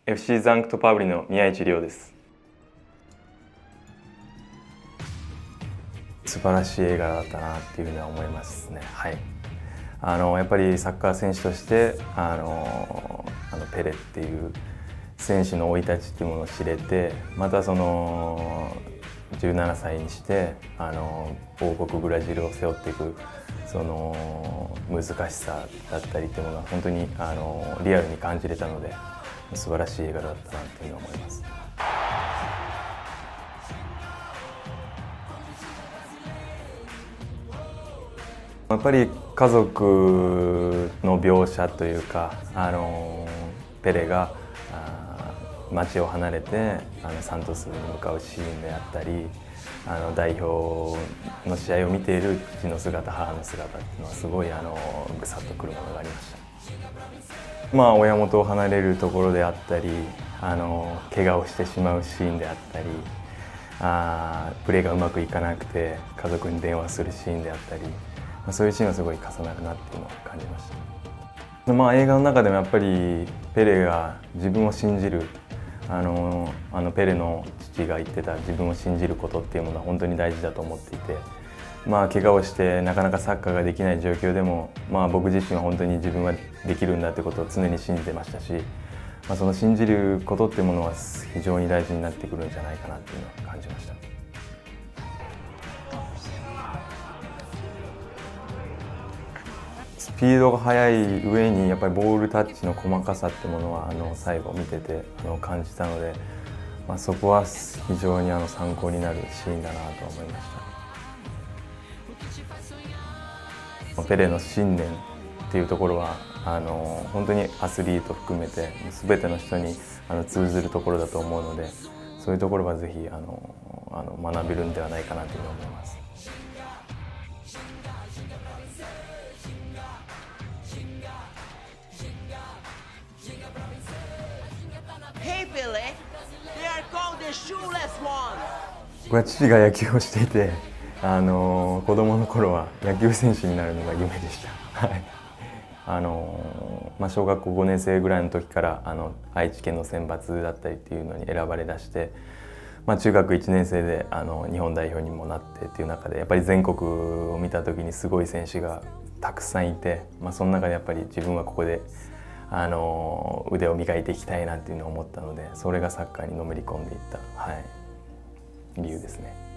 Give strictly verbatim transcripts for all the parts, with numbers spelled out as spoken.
エフシー ザンクトパウリの宮市亮です。素晴らしい映画だったなっていうふうには思いますね。はい。あのやっぱりサッカー選手としてあのあのペレっていう選手の生い立ちっていうものを知れて、またそのじゅうななさいにしてあの王国ブラジルを背負っていくその難しさだったりっていうものは本当にあのリアルに感じれたので、素晴らしい映画だったなっていうふうに思います。やっぱり家族の描写というか、あのペレが町を離れてあのサントスに向かうシーンであったり、あの代表の試合を見ている父の姿、母の姿っていうのはすごいあのぐさっとくるものがありました。まあ親元を離れるところであったり、あの怪我をしてしまうシーンであったり、あプレーがうまくいかなくて家族に電話するシーンであったり、そういうシーンがすごい重なるなっていうのを感じました。まあ、映画の中でもやっぱりペレが自分を信じる、あのあのペレの父が言ってた自分を信じることっていうものは本当に大事だと思っていて、まあ怪我をしてなかなかサッカーができない状況でも、まあ、僕自身は本当に自分はできるんだってことを常に信じてましたし、まあ、その信じることっていうものは非常に大事になってくるんじゃないかなっていうのを感じました。スピードが速い上にやっぱりボールタッチの細かさってものはあの最後見ててあの感じたので、まあ、そこは非常にあの参考になるシーンだなと思いました。ペレの信念っていうところはあの本当にアスリート含めて全ての人にあの通ずるところだと思うので、そういうところはぜひあのあの学べるんではないかなというふうに思います。僕は父が野球をしていて、あの子供の頃は野球選手になるのが夢でした。あのまあ、小学校ごねん生ぐらいの時からあの愛知県の選抜だったりっていうのに選ばれだして、まあ、中学いちねん生であの日本代表にもなってっていう中でやっぱり全国を見た時にすごい選手がたくさんいて、まあ、その中でやっぱり自分はここであの腕を磨いていきたいなっていうのを思ったので、それがサッカーにのめり込んでいった、はい、理由ですね。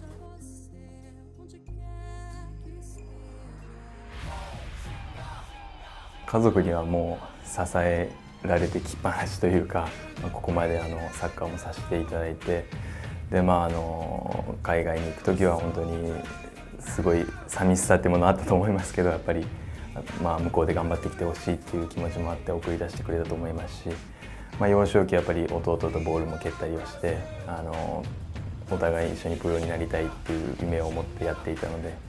家族にはもう支えられてきっぱなしというか、ここまであのサッカーもさせていただいて、で、まあ、あの海外に行く時は本当にすごい寂しさっていうものあったと思いますけど、やっぱり、まあ、向こうで頑張ってきてほしいっていう気持ちもあって送り出してくれたと思いますし、まあ、幼少期やっぱり弟とボールも蹴ったりをしてあのお互い一緒にプロになりたいっていう夢を持ってやっていたので。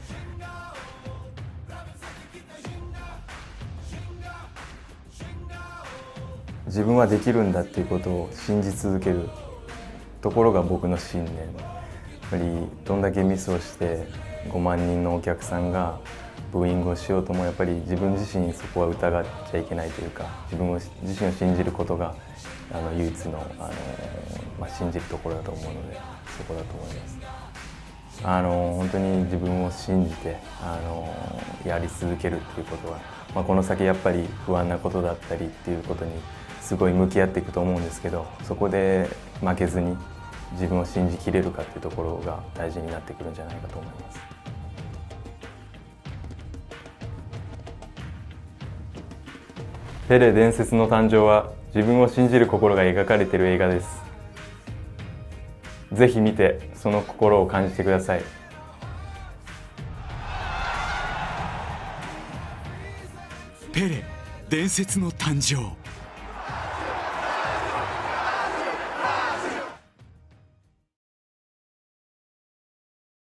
自分はできるんだっていうことを信じ続けるところが僕の信念。やっぱりどんだけミスをしてごまんにんのお客さんがブーイングをしようともやっぱり自分自身そこは疑っちゃいけないというか、自分自身を信じることがあの唯一のあの、まあ、信じるところだと思うので、そこだと思います。あの本当に自分を信じてあのやり続けるっていうことは、まあ、この先やっぱり不安なことだったりっていうことにすごい向き合っていくと思うんですけど、そこで負けずに自分を信じきれるかっていうところが大事になってくるんじゃないかと思います。ペレ伝説の誕生は自分を信じる心が描かれている映画です。ぜひ見てその心を感じてください。 ペレ伝説の誕生。